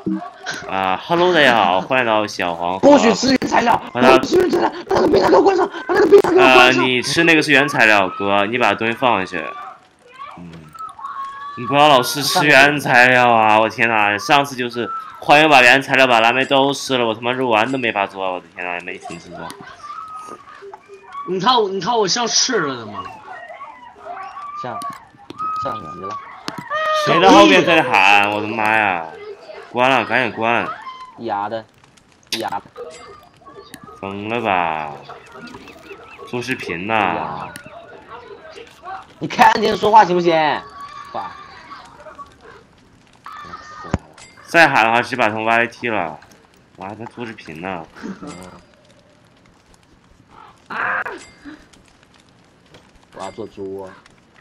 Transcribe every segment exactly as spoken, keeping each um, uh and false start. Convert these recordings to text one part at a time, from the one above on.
啊哈喽，大家好，欢迎来到小黄。 不许吃原材料，不许吃原材料，把那个冰箱给我关上，把那个冰箱给我呃， 关上。 你吃那个是原材料，哥，你把东西放下去。嗯，你不要老是吃原材料啊！我天哪，上次就是欢迎把原材料把蓝莓都吃了，我他妈肉丸都没法做，我的天哪，没听清楚。 你看我，你看我像吃了的吗？ 像，像极了。 谁在后面在喊？我的妈呀！关了，赶紧关！ 压的，压的。 疯了吧？做视频呢？ 你看见说话行不行？爸。 再喊的话，直接把他们 Y T 了。我还在做视频呢。 啊！ 我要做猪窝。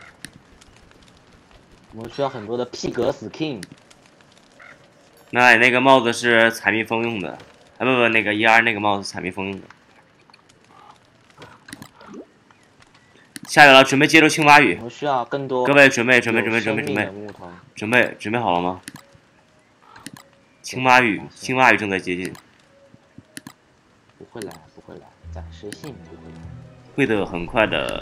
我们需要很多的 pig skin。 那那个帽子是采蜜蜂用的，啊不不，那个一二那个帽子采蜜蜂用的。下雨了，准备接受青蛙雨。 我们需要更多。 各位准备准备准备准备准备准备准备好了吗？青蛙雨，青蛙雨正在接近。 不会来，不会来，暂时性不会来。 会的，很快的。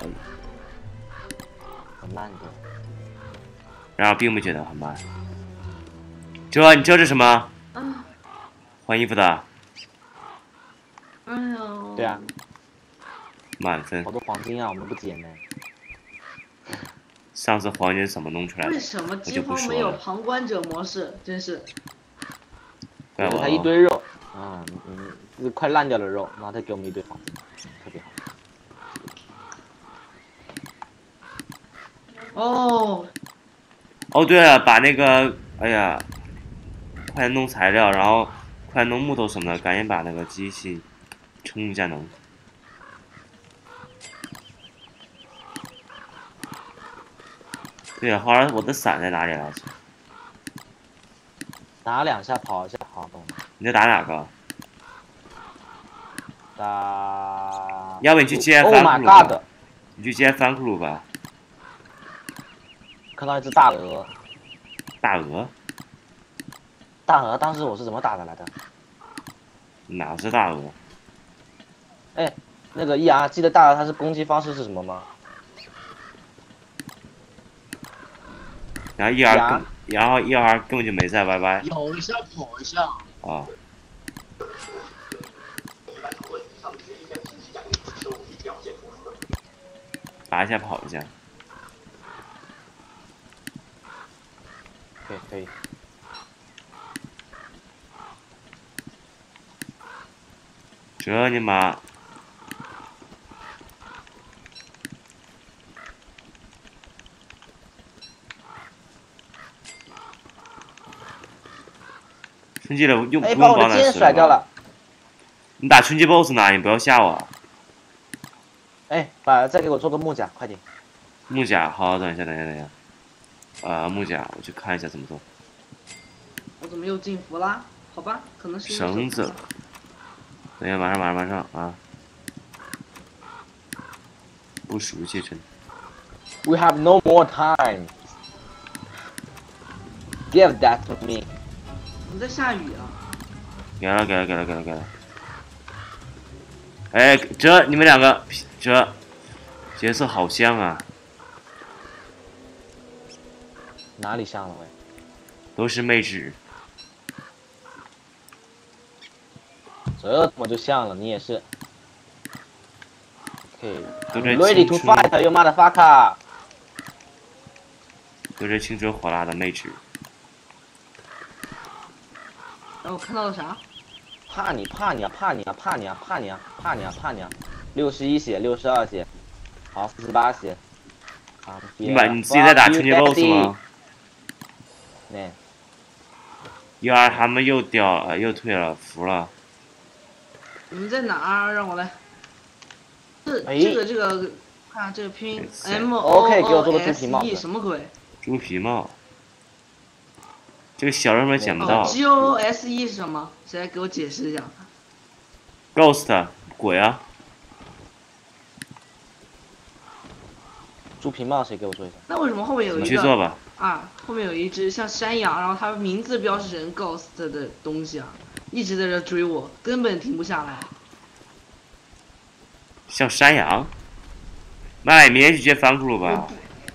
很慢的。 然而并不觉得很慢。这你这是什么？ 啊！ 换衣服的。 哎呦。 对啊。 满分。 好多黄金啊，我们不捡呢。 上次黄金怎么弄出来的？ 为什么饥荒没有旁观者模式？真是。 怪我。 他一堆肉，啊，嗯，是快烂掉的肉，然后他给我们一堆黄金，特别好。 哦。 哦，对了，把那个，哎呀，快点弄材料，然后快弄木头什么的，赶紧把那个机器充一下能。对了，花儿，我的伞在哪里来着？ 打两下，跑一下，好懂。 你在打哪个？ 打。 要不你去接翻库鲁吧？你去接翻库鲁吧。 看到一只大鹅。 大鹅？ 大鹅，当时我是怎么打的来的？ 哪是大鹅？ 哎，那个 E R 记得大鹅它是攻击方式是什么吗？ 然后 E R 然后 E R 根本就没在 Y Y。 摇一下，跑一下。 啊。打一下，跑一下。 可以可以。 这你妈！春季了，用不用把我的剑甩掉了。 你打春季 boss 呢？你不要吓我。 哎，把再给我做个木甲，快点。 木甲，好，等一下，等一下，等一下。啊，木甲，我去看一下怎么做。 我怎么又进服啦？好吧，可能是绳子。等一下，马上，马上，马上啊！不熟悉真。 We have no more time. Give that to me. 我们在下雨啊。 给了，给了，给了，给了，给了。哎，这你们两个，这角色好像啊。 哪里像了喂？ 都是妹纸。 这我就像了，你也是。 Okay. Ready to fight, you motherfucker！ 都是青春火辣的妹纸。 然后我看到了啥？ 怕你怕你啊怕你啊怕你啊怕你啊怕你啊怕你啊！六十一血，六十二血，好，四十八血。啊！ 你把你自己在打春季 boss 吗？ 对。 E R 他们又掉了，又退了，服了。 你们在哪儿？让我来。这这个这个，看这个拼 M O O S E 什么鬼？ 猪皮帽。这个小人们捡不到。 G O O S E 是什么？谁来给我解释一下 ？Ghost 鬼啊！ 猪皮帽谁给我做一下？ 那为什么后面有一个？ 你去做吧。 啊，后面有一只像山羊，然后它名字标识成 Ghost 的东西啊，一直在这追我，根本停不下来。 像山羊？那明天去接反骨吧。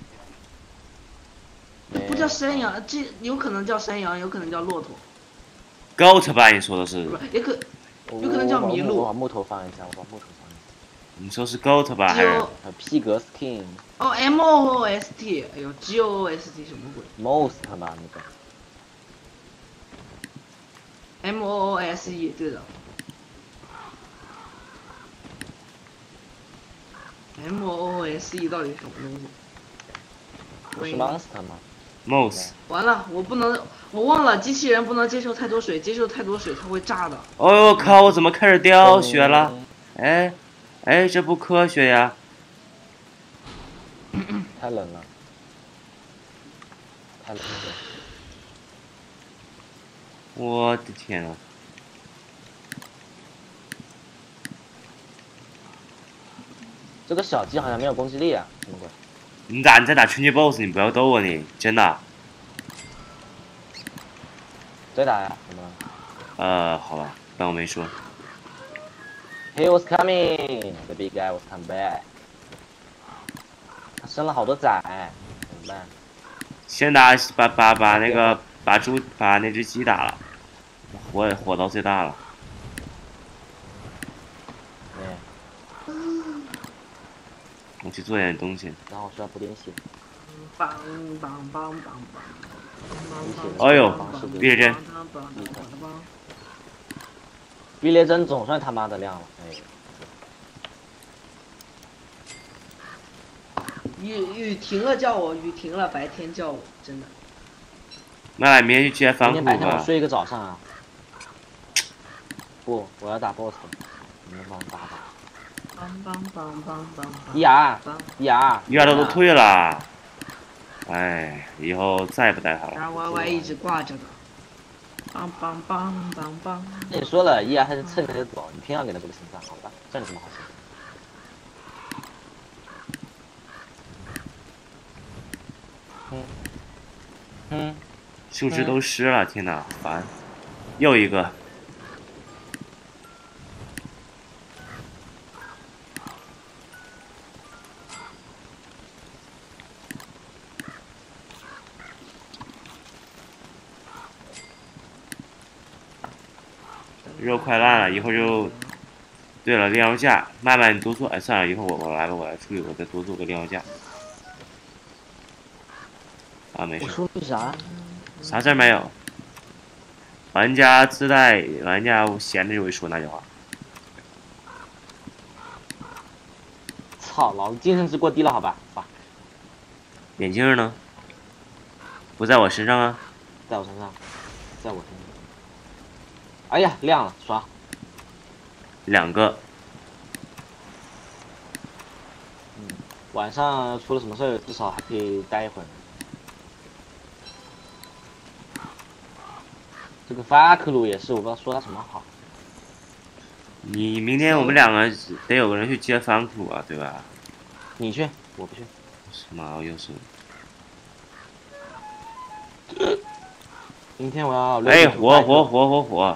不叫山羊，这有可能叫山羊，有可能叫骆驼。 Goat 吧？你说的是？ 也可，有可能叫麋鹿。 我把木头放一下，我把木头放一下。 你说是 Goat 吧？还是？ 皮革 skin。 哦 ，M O O S T， 哎呦 ，G O O S T 什么鬼 ？Most 吧，那个。 M O O S E， 对的。M O O S E 到底什么东西？ 不是 monster 吗 ？Mouse。 完了，我不能，我忘了，机器人不能接受太多水，接受太多水它会炸的。 哦呦靠！我怎么开始掉血了？哎，哎，这不科学呀！ 太冷了，太冷了。 我的天呐！ 这个小鸡好像没有攻击力啊，什么鬼？ 你咋你在打初级 boss？你不要逗我你，真的。 再打呀？怎么了？ 呃，好吧，当我没说。 He was coming, the big guy was come back。他生了好多崽，怎么办？ 先打把把把那个把猪把那只鸡打了，火火到最大了。我去做点东西。 然后我需要补点血。 梆梆梆梆梆。 哎呦，避雷针。 避雷针总算他妈的亮了，哎。 雨雨停了叫我，雨停了白天叫我，真的。 那明天去接反骨吧。 今天白天我睡一个早上啊。不，我要打 boss。你们帮我打打。伊雅，伊雅， 伊雅他都退了，哎，以后再也不带他了。 然后 Y Y 一直挂着的。梆梆梆梆梆。 跟你说了，伊雅他是蹭着就走，你偏要给他这个心脏，好吧？这有什么好心？嗯嗯， 树枝都湿了，天哪，烦！又一个。肉快烂了，一会儿就。对了，炼药架，慢慢你多做。哎，算了，一会儿我我来吧，我来处理，我再多做个炼药架。啊，没事。 我说的啥？ 啥事儿没有。玩家自带，玩家闲着就会说那句话。 操，老子精神值过低了，好吧？fuck。 眼镜呢？不在我身上啊。 在我身上，在我身上。哎呀，亮了，刷。 两个。 嗯，晚上出了什么事儿，至少还可以待一会儿。这个法克鲁也是，我不知道说他什么好。 你明天我们两个得有个人去接反骨啊，对吧？ 你去，我不去。 什么又是？ 明天我要。 哎，火火火火火！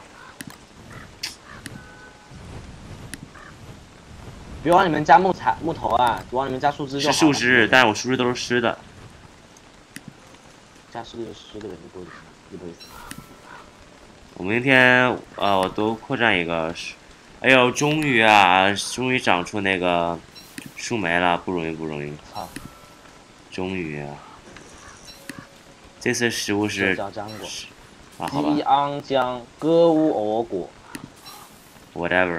别往里面加木材木头啊，往里面加树枝就好。 是树枝，但是我树枝都是湿的。 加树枝湿的，你不会，你不会死。 我明天啊，我多扩展一个。哎呦，终于啊，终于长出那个树莓了，不容易不容易。 操！ 终于啊！这次食物是椒浆果。 啊，好吧。 鸡昂浆歌乌鹅果。 Whatever。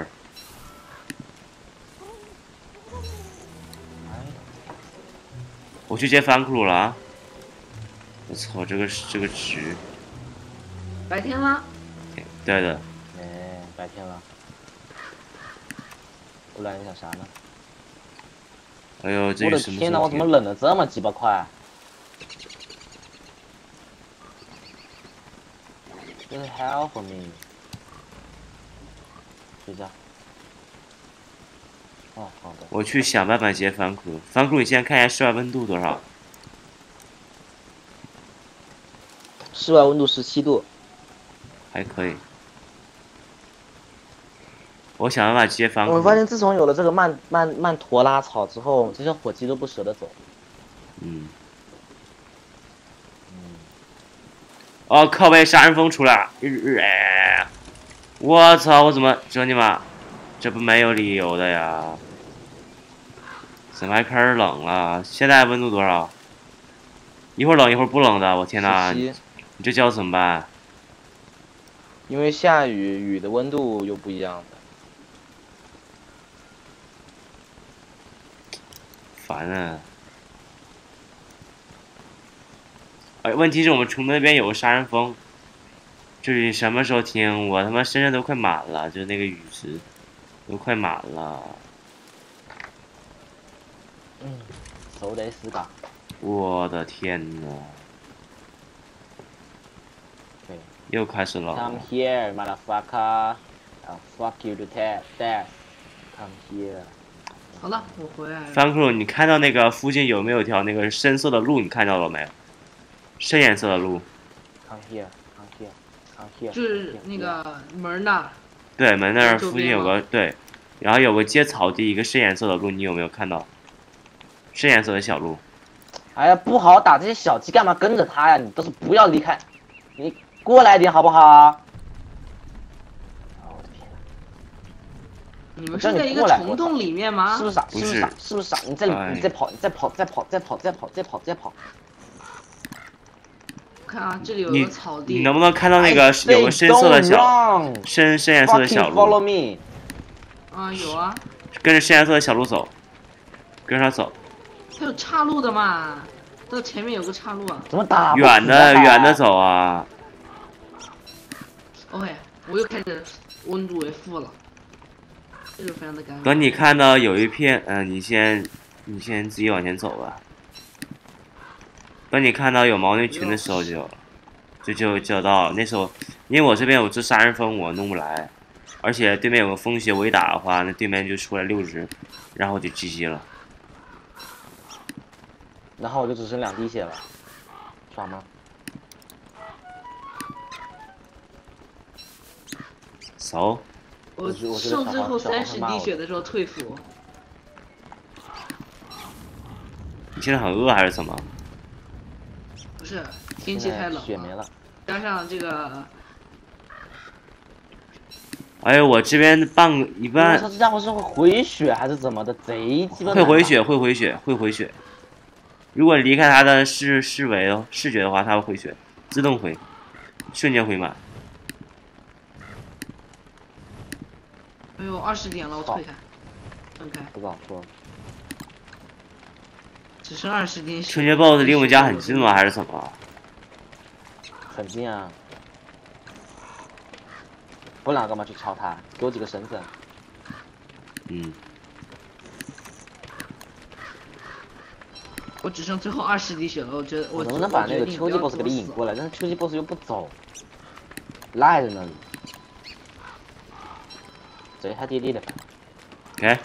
我去接反骨了啊！我操，这个这个值。 白天了。 对的。 哎，白天了。不然你想啥呢？ 哎呦，这我的天哪！我怎么冷的这么鸡巴快？这是 hell for me。睡觉。哦，好的。 我去想办法接反骨。反骨，你现在看一下室外温度多少？ 室外温度十七度， 还可以。我想办法接翻。 我发现自从有了这个曼曼曼陀拉草之后，这些火鸡都不舍得走。 嗯。哦，靠背杀人蜂出来！哎，我操！我怎么这你妈？这不没有理由的呀！怎么还开始冷了？现在温度多少？一会儿冷一会儿不冷的，我天哪！你这叫怎么办？ 因为下雨，雨的温度又不一样的。 烦啊！哎，问题是我们城那边有个杀人蜂，至于什么时候停，我他妈身上都快满了，就是那个雨石都快满了。 嗯，手得死吧！ 我的天呐！ 对， 又开始了。 Come here, motherfucker! I'll fuck you to death. Come here. 好了，我回来了。 范克鲁，你看到那个附近有没有条那个深色的路？你看到了没有？深颜色的路。 Come here, come here, come here. 就是那个门那儿。 对，门那儿附近有个对，然后有个接草地，一个深颜色的路，你有没有看到？深颜色的小路。 哎呀，不好打，这些小鸡干嘛跟着他呀？你都是不要离开，你过来点好不好？ 你们是在一个虫洞里面吗？ 是不是傻？是不是傻？是不是傻？你再你再跑，你再跑，再跑，再跑，再跑，再跑，再跑。 看啊，这里有个草地。 你能不能看到那个有个深色的小深深颜色的小路 ？Follow me。 啊，有啊。 跟着深颜色的小路走，跟着他走。 它有岔路的嘛？到前面有个岔路啊。 怎么打？ 远的远的走啊。 OK， 我又开始温度为负了。这就非常的尴尬。 等你看到有一片，嗯、呃，你先，你先自己往前走吧。等你看到有毛驴群的时候就，就就就到了。那时候，因为我这边有只杀人蜂，我弄不来，而且对面有个风雪围打的话，那对面就出来六只，然后就 G G 了。 然后我就只剩两滴血了，爽吗？ 熟。 我剩最后三十滴血的时候退服。 你现在很饿还是怎么？ 不是，天气太冷了， 血没了， 加上这个。 哎呦，我这边半一般。 我操，这家伙是会回血还是怎么的？贼鸡巴。 会回血，会回血，会回血。如果离开他的视视维视觉的话，他会回血，自动回，瞬间回满。 哎呦，二十点了，我退开，分开。 不早说。 只剩二十滴血。 春节 boss 离我们家很近吗？还是怎么？ 很近啊。不然干嘛去敲他？给我几个绳子。 嗯。 我只剩最后二十滴血了，我觉得我能不能把那个秋季 boss 给他引过来？但是秋季 boss 又不走，赖在那里。贼他爹爹的。 哎。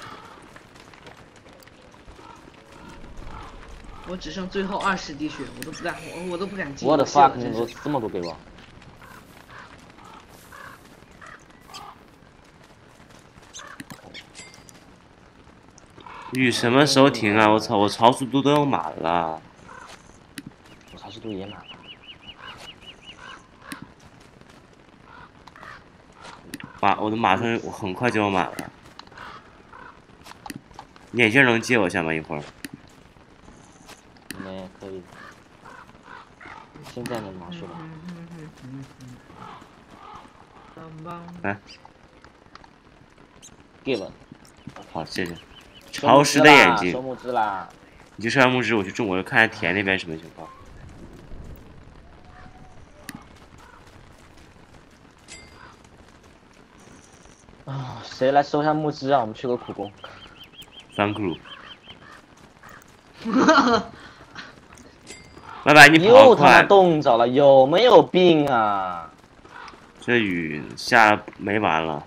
我只剩最后二十滴血，我都不敢，我我都不敢进。 我的 fuck， 你给这么多给我。 雨什么时候停啊？我操！我超速度都要满了。 我超速度也满了。 马，我的马上我很快就要满了。你眼镜能借我一下吗？一会儿。 没可以。现在能拿出来。来。 give。 好，谢谢。潮湿的眼睛。 收木枝啦！ 你去收完木枝，我去种，我就看下田那边什么情况。 啊，谁来收下木枝啊？我们去个苦工。 三克鲁。拜拜，你跑又他妈冻着了，有没有病啊？ 这雨下没完了。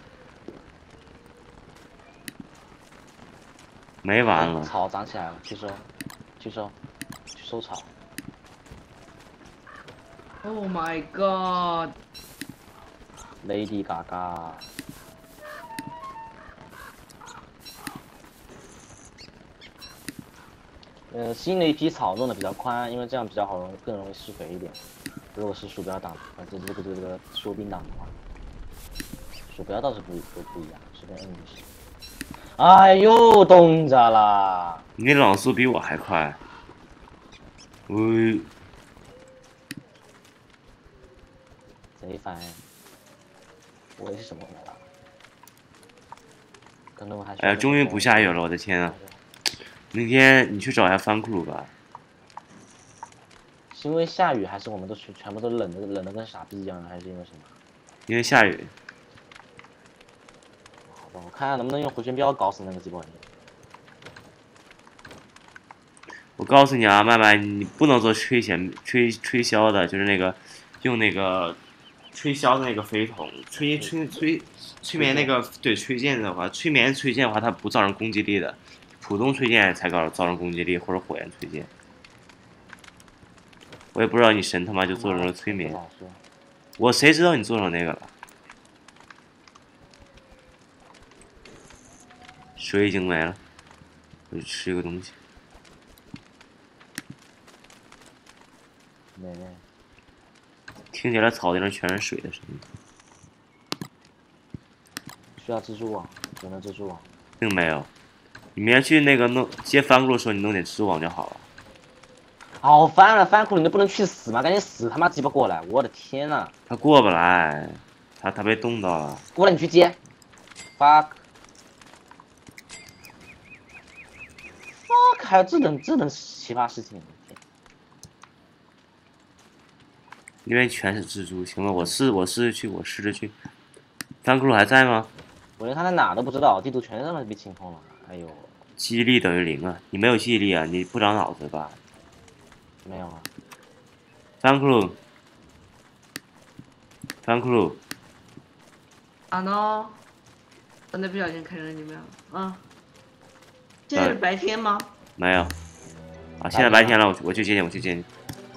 没完了， 草长起来了，去收，去收，去收草。 Oh my god！ Lady Gaga。呃，新的一批草弄得比较宽，因为这样比较好容易更容易施肥一点。如果是鼠标挡，呃，这这个这个这个说兵挡的话，鼠标倒是不不不一样，随便摁就行。哎呦，冻着了！ 你朗速比我还快。喂， 贼烦。我也是什么没了？可能我还。 哎呀，终于不下雨了，我的天啊！明天你去找一下方库鲁吧。 是因为下雨，还是我们都全全部都冷的冷的跟傻逼一样，还是因为什么？ 因为下雨。 好吧，我看看能不能用回旋镖搞死那个鸡巴玩意。 我告诉你啊，麦麦，你不能做吹弦吹吹箫的，就是那个用那个吹箫的那个飞筒，吹吹吹催眠那个对吹箭的话，催眠吹箭的话，它不造成攻击力的。普通吹箭才搞造成攻击力，或者火焰吹箭。我也不知道你神他妈就做成了催眠，我谁知道你做成那个了？水已经没了，我去吃一个东西。 没没。 听起来草地上全是水的声音。 需要蜘蛛网，有没有蜘蛛网？ 并没有。你明天去那个弄接翻库的时候，你弄点蜘蛛网就好了。 好烦了，翻库你都不能去死吗？赶紧死他妈鸡巴过来！我的天呐！ 他过不来，他他被冻到了。 过来，你去接。fuck fuck， 还有这种这种奇葩事情！ 因为全是蜘蛛，行了，我试我试着去，我试着去。翻库还在吗？ 我连他在哪都不知道，地图全他妈被清空了。哎呦！ 记忆力等于零啊！你没有记忆力啊？你不长脑子吧？ 没有啊。 翻库，翻库。 啊 no！ 刚才不小心看着你们了啊。现在是白天吗？ 没有。啊，现在白天了，我我去接你，我去接你。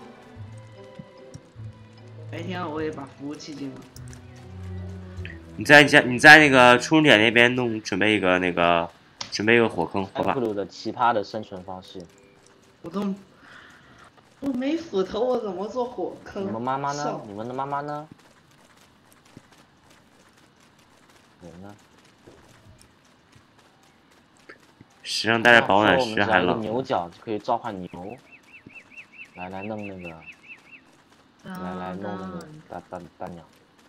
白天我也把服务器进了。 你在家，你在那个出生点那边弄，准备一个那个，准备一个火坑，好吧？ 的奇葩的生存方式。 我都，我没斧头，我怎么做火坑？ 你们妈妈呢？你们的妈妈呢？人呢？ 身上带着保暖石还冷。 牛角就可以召唤牛，来来弄那个，来来弄那个大大大鸟。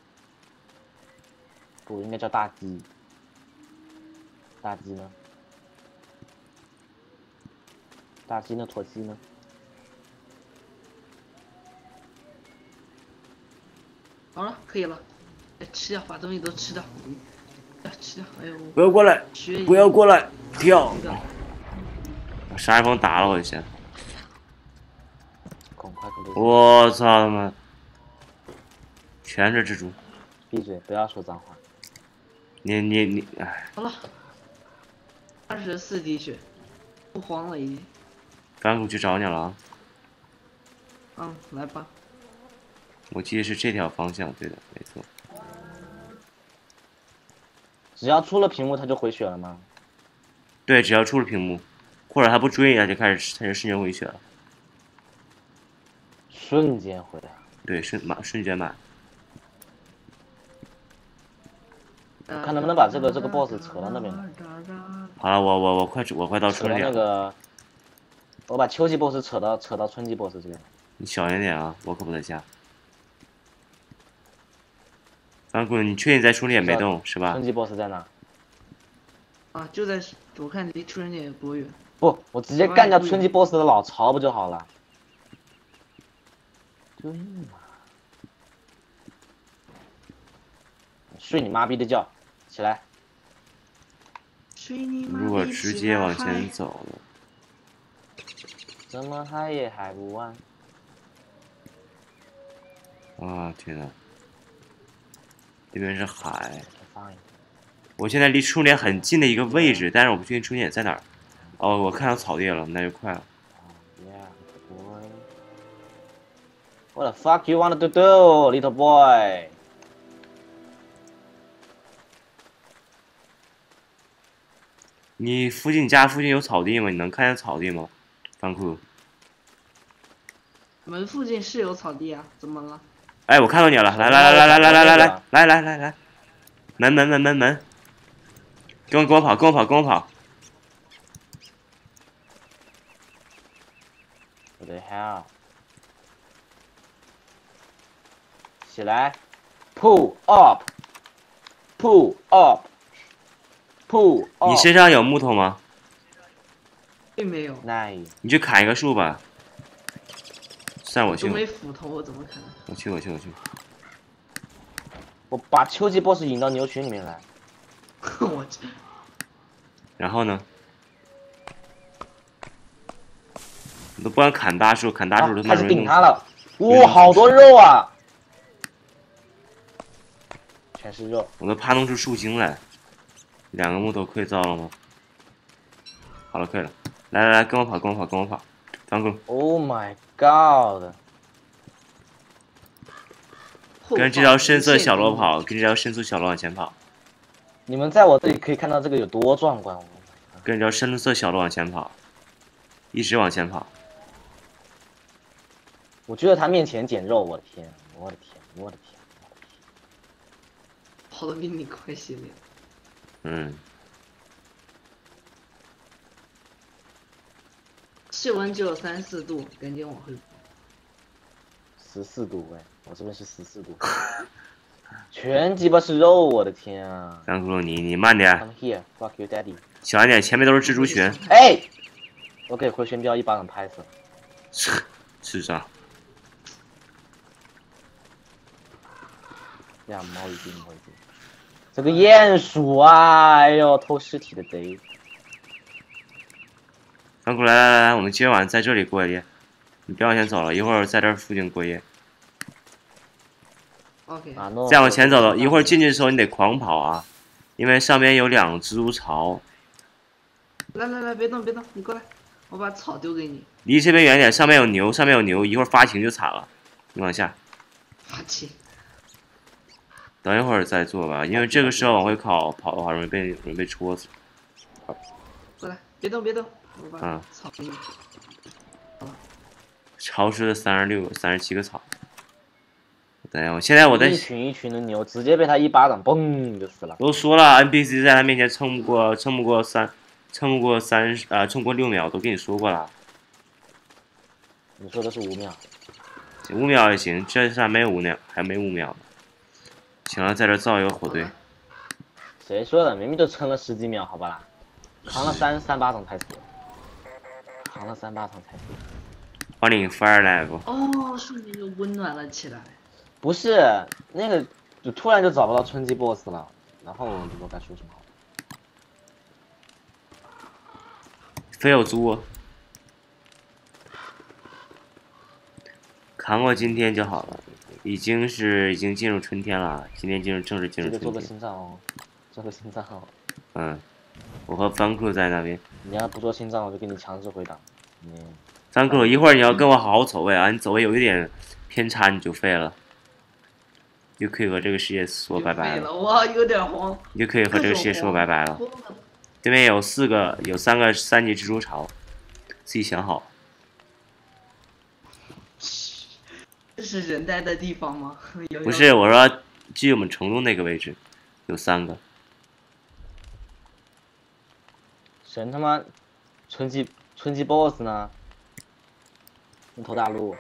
不应该叫大鸡，大鸡呢？大鸡呢？ถั่鸡呢？ 好了，可以了，哎，吃掉，把东西都吃掉，要吃掉，哎呦！ 不要过来，不要过来，跳！把杀人蜂打了我一下。我操他妈！全是蜘蛛。 闭嘴，不要说脏话。 你你你，哎。 好了，二十四滴血，不慌了已经。 翻库去找你了啊。 嗯，来吧。 我记得是这条方向，对的，没错。 只要出了屏幕，他就回血了吗？ 对，只要出了屏幕，或者他不追，他就开始，他就瞬间回血了。 瞬间回来。 对，瞬满，瞬间满。 看能不能把这个这个 boss 扯到那边来。 好了，我我我快我快到春天了。 那个，我把秋季 boss 扯到扯到春季 boss 这边。 你小心点啊，我可不在家。翻库，你确定在春天没动是吧？ 春季 boss 在哪？ 啊，就在，我看离出生点有多远。 不，我直接干掉春季 boss 的老巢不就好了？对嘛？睡你妈逼的觉，起来！ 睡你妈逼！ 如果直接往前走了， 怎么嗨也嗨不完。 啊天哪！这边是海。我现在离出生点很近的一个位置，但是我不确定出生点在哪儿。哦，我看到草地了，那就快了。 What the fuck you want to do, little boy？ 你附近家附近有草地吗？你能看见草地吗？方库。 门附近是有草地啊，怎么了？ 哎，我看到你了！来来来来来来来来来来来来来，门门门门门，跟我跟我跑，跟我跑，跟我跑！ What the hell？ 起来 ，pull up，pull up，pull up。 你身上有木头吗？ 并没有。 Nice。 你去砍一个树吧。算我去。 都没斧头，我怎么砍？ 我去，我去，我去。 我把秋季 boss 引到牛群里面来。 我去。 然后呢？你都不敢砍大树，砍大树都开始顶他了。哇，好多肉啊！全是肉。 我都怕弄出树精来。两个木头可以造了吗？好了，可以了。来来来，跟我跑，跟我跑，跟我跑，张哥。 Oh my god！ 跟这条深色小路跑，跟这条深色小路往前跑。 你们在我这里可以看到这个有多壮观。 跟这条深色小路往前跑，一直往前跑。 我就在他面前捡肉，我的天，我的天，我的天，我的天！ 跑得比你快些了。 嗯。 室温只有三四度，赶紧往回跑。 十四度哎，我这边是十四度，全鸡巴是肉，我的天啊！ 张叔，你你慢点。 Come here, fuck you, daddy。 小一点，前面都是蜘蛛群。 哎，我给回旋镖一巴掌拍死了。 智障。 两毛一斤，毛一斤。这个鼹鼠啊，哎呦，偷尸体的贼。 张叔，来来来来，我们今晚在这里过夜。你别往前走了，一会儿在这附近过夜。 OK。 再往前走了，一会儿进去的时候你得狂跑啊，因为上面有两蜘蛛巢。 来来来，别动别动，你过来，我把草丢给你。 离这边远点，上面有牛，上面有牛，一会儿发情就惨了。你往下。 发情。 等一会儿再做吧，因为这个时候往回跑跑的话，容易被容易被戳死。 过来，别动别动，我把草给你。 潮湿的三十六个、三十七个草。等一下，我现在我在一群一群的牛，直接被他一巴掌嘣就死了。 都说了 ，N P C 在他面前撑不过，撑不过三，撑不过三十，呃，撑不过六秒，都跟你说过了。 你说的是五秒。 五秒也行，这上没有五秒，还没五秒呢。行了，在这造一个火堆。 谁说的？明明就撑了十几秒，好吧啦，扛了三三巴掌才死，扛了三巴掌才死。 欢迎 Fire Live。 哦，瞬间就温暖了起来。 不是那个，就突然就找不到春季 boss 了，然后我不知道该说什么好。 非有猪。扛过今天就好了，已经是已经进入春天了，今天进入正式进入春天。 这个做个心脏哦，做个心脏哦。 嗯，我和方克在那边。 你要不做心脏，我就给你强制回档。嗯。 方克，一会儿你要跟我好好走位啊！你走位有一点偏差，你就废了，就可以和这个世界说拜拜了。 我有点慌。 你就可以和这个世界说拜拜了。这边有四个，有三个三级蜘蛛巢，自己想好。 这是人待的地方吗？ 不是，我说距我们虫洞那个位置，有三个。 神他妈，春季春季 boss 呢？木头大陆。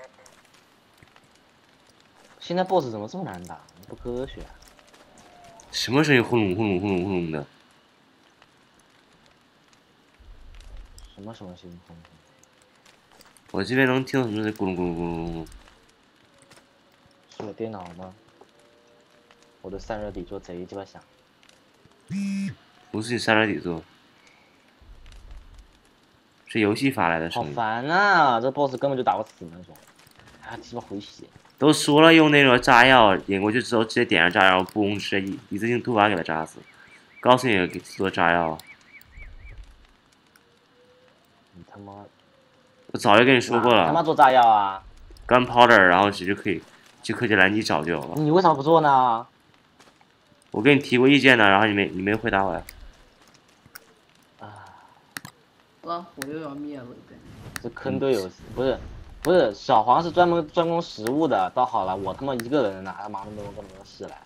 现在 boss 怎么这么难打？不科学、啊。 什么声音？轰隆轰隆轰隆轰隆的。 什么什么声音？轰隆。 我这边能听到什么在咕隆咕隆咕隆咕隆。 是我电脑吗？我的散热底座贼鸡巴响。 不是你散热底座，是游戏发来的声音。 好烦啊！这 boss 根本就打不死那种，啊鸡巴回血。 都说了用那个炸药引过去之后，直接点上炸药，嘣，直接一一次性突发给他炸死。告诉你给做炸药。 你他妈！ 我早就跟你说过了。 他妈做炸药啊！ gunpowder，然后直接可以就可以来你找就有了。 你为啥不做呢？ 我给你提过意见呢，然后你没你没回答我呀。 啊， 好了，火又要灭了，对。 这坑队友不是不是小黄是专门专攻食物的，倒好了，我他妈一个人哪他妈那么多这么多事来？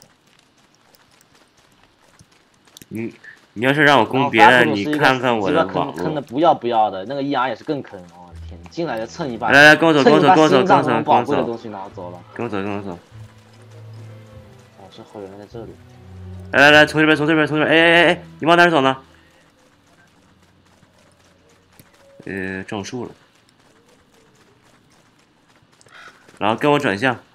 你你要是让我攻别的，你看看我的网络。坑的不要不要的，那个 E R 也是更坑，我的天！你进来就蹭一把， 来来跟我走跟我走跟我走跟我走跟我走， 东西拿走了， 跟我走跟我走。 哦，这后援在这里。 来来来，从这边从这边从这边，哎哎哎哎，你往哪儿走呢？呃，撞树了。然后跟我转向。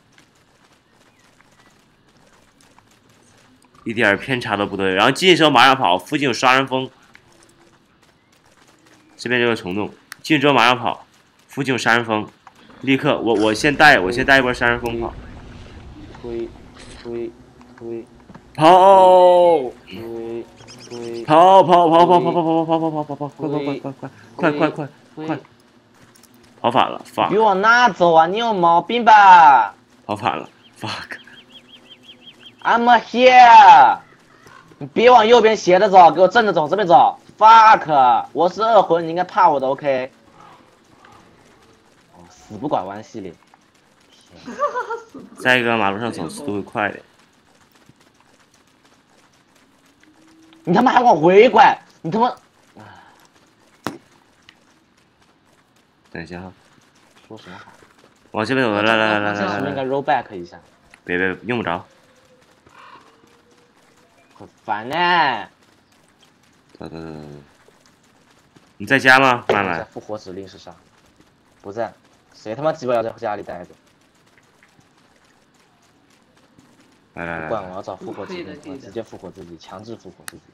一点偏差都不对，然后进的时候马上跑，附近有杀人蜂。这边这个虫洞，进之后马上跑，附近有杀人蜂，立刻我我先带我先带一波杀人蜂跑。 推推推， 跑！ 推推， 跑跑跑跑跑跑跑跑跑跑跑跑，快快快快快快快快快！跑反了 ，fuck！ 别往那走啊，你有毛病吧？ 跑反了 ，fuck！ I'm here， 你别往右边斜着走，给我正着走，这边走。Fuck， 我是二魂，你应该怕我的 ，OK？ 哦，死不拐弯系列。 在一个马路上走速度会快点。 你他妈还往回拐，你他妈！ 等一下哈。 说什么话？ 往这边走，来来来来来来。 是不是应该 roll back 一下？ 别别用不着。 很烦呢。 走走走走。你在家吗，曼曼？ 复活指令是啥？不在。谁他妈鸡巴要在家里待着？ 来来来。 不管，我要找复活指令，我直接复活自己，强制复活自己。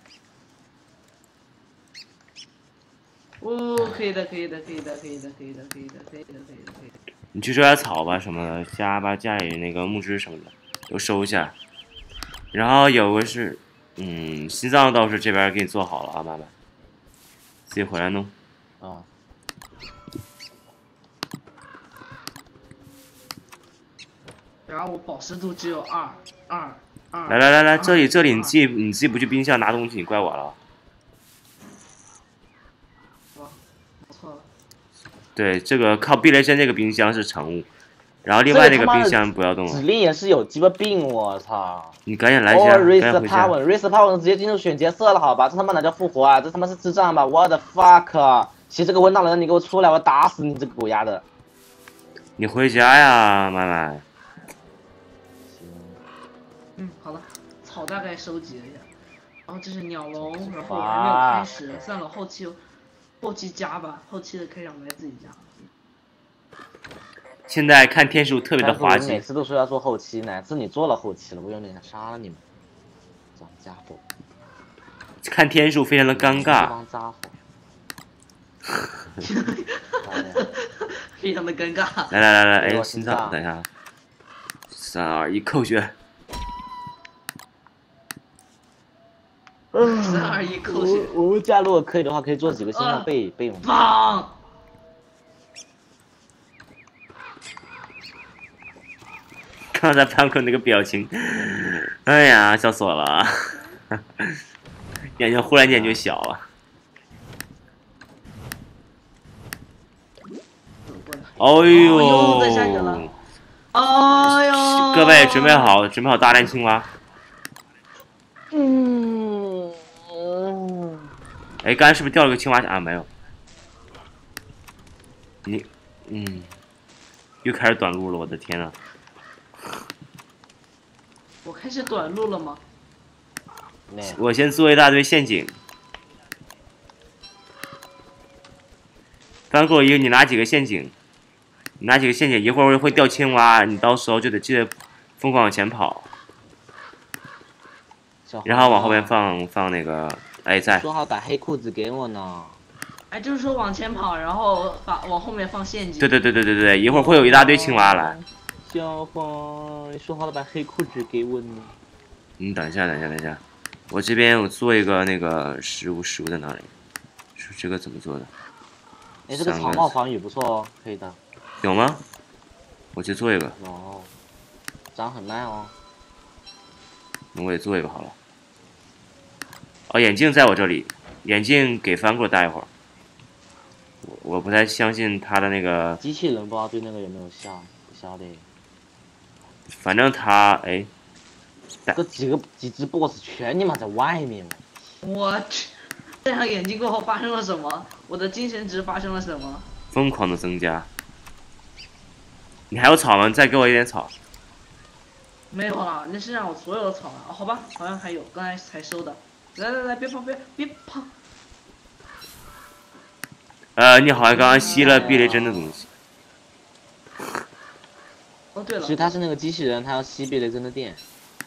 哦，可以的，可以的，可以的，可以的，可以的，可以的，可以的，可以的，可以的。 你去收点草吧，什么的，家把家里那个木枝什么的都收下。然后有个是，嗯，心脏倒是这边给你做好了啊，慢慢，自己回来弄。 啊。 然后我保湿度只有二二二。 来来来来，这里这里你自己你自己不去冰箱拿东西，你怪我了。 错了。 对，这个靠避雷针这个冰箱是成物，然后另外那个冰箱不要动了。 指令也是有鸡巴病，我操！ 你赶紧来一下，赶紧回家。 Raise Power 直接进入选角色了，好吧？这他妈哪叫复活啊？这他妈是智障吧 ？What the fuck！ 骑这个文档人，你给我出来，我打死你这个狗丫的！ 你回家呀，麦麦。 嗯，好了，草大概收集了一下，然后这是鸟笼，然后我还没有开始，算了，后期后期加吧，后期的可以让我来自己加。 现在看天数特别的滑稽。 每次都说要做后期，哪次你做了后期了，我有点想杀了你们。脏家伙！ 看天数非常的尴尬。 脏家伙！ 非常的尴尬。 来来来来，哎，心脏，等一下，三二一，扣血。 三二一，扣血。 我们家如果可以的话，可以做几个心脏备备用。 棒！ 看到他潘克那个表情，哎呀，笑死我了，眼睛忽然间就小了。哦呦！ 又在下去了。哎呦！ 各位准备好，准备好大连青蛙。 嗯嗯。 哎，刚才是不是掉了个青蛙啊？没有。你，嗯，又开始短路了，我的天呐！ 我开始短路了吗？ 我先做一大堆陷阱。翻过一个，你拿几个陷阱？你拿几个陷阱，一会儿会掉青蛙，你到时候就得记得疯狂往前跑，然后往后面放放那个，哎，在。 说好把黑裤子给我呢。 哎，就是说往前跑，然后把往后面放陷阱。 对对对对对对，一会儿会有一大堆青蛙来。 小黄，你说好了把黑裤子给我呢。 你等一下，等一下，等一下，我这边我做一个那个食物，食物在哪里？这个怎么做的？ 哎，这个草帽防御不错哦，可以的。 有吗？ 我去做一个。 哦，长很慢哦。 那我也做一个好了。哦，眼镜在我这里，眼镜给翻过待一会儿。我我不太相信他的那个。 机器人不知道对那个有没有效，不晓得。 反正他哎。 这几个几只 boss 全你妈在外面。 我去，戴上眼镜过后发生了什么？我的精神值发生了什么？ 疯狂的增加。你还有草吗？再给我一点草。 没有了，那身上我所有的草了。哦，好吧，好像还有，刚才才收的。来来来，别跑，别别跑。 呃，你好像刚刚吸了避雷针的东西。 哦，对了。 其实他是那个机器人，他要吸避雷针的电。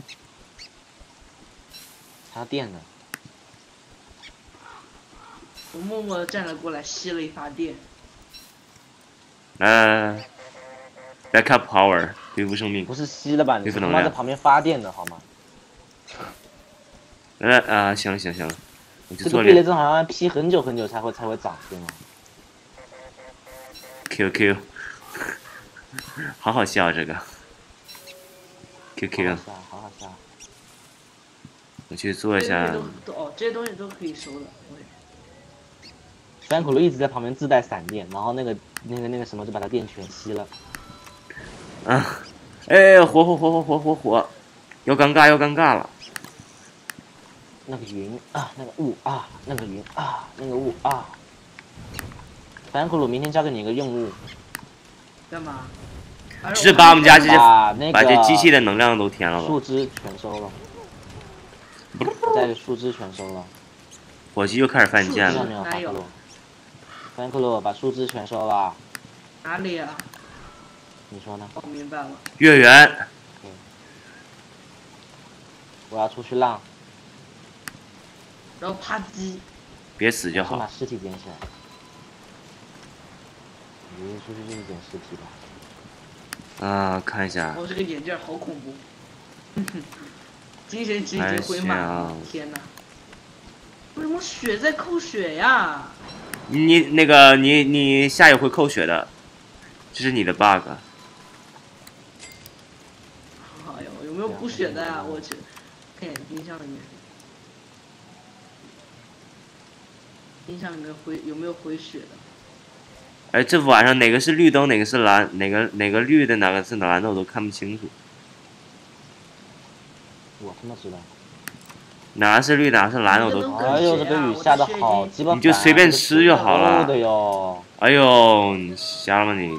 他要电的。 我默默的站了过来，吸了一发电。 来来来 ，backup power， 恢复生命。 不是吸了吧？你他能妈在旁边发电的好吗？ 来啊，行了行了行了，我去这做个避雷针好像要 P 很久很久才会才会长，对吗 ？Q Q， 好好笑这个。Q Q， 好好好好笑。 我去做一下。 都哦，这些东西都可以收的。 frank 一直在旁边自带闪电，然后那个那个那个什么就把他电全吸了。 啊，哎，火火火火火火火，要尴尬要尴尬了。 那个云啊，那个雾啊，那个云啊，那个雾啊。frank 明天交给你一个任务。 干嘛？ 是把我们家这些把那个把这机器的能量都填了吧？ 树枝全收了。在树枝全收了。 火鸡又开始犯贱了。 哪有？ 范克鲁把树枝全收了。 哪里啊？ 你说呢？ 我明白了。 月圆。 嗯。我要出去浪。 然后啪叽。 别死就好。 把尸体捡起来。你出去就是捡尸体吧。 啊，看一下。 我、哦、这个眼镜好恐怖。精神值已经回满了，天哪！为什么血在扣血呀？ 你那个你你下一回扣血的，这是你的 bug。 哎呦，有没有补血的呀？我去，看一眼冰箱里面，冰箱里面回有没有回血的？ 哎，这晚上哪个是绿灯，哪个是蓝，哪个哪个绿的，哪个是蓝的，我都看不清楚。 我他妈知道。 哪是绿哪是蓝的我都。 哎呦，这个雨下的好鸡巴！ 你就随便吃就好了。 的哟。 哎呦，你瞎了吗你？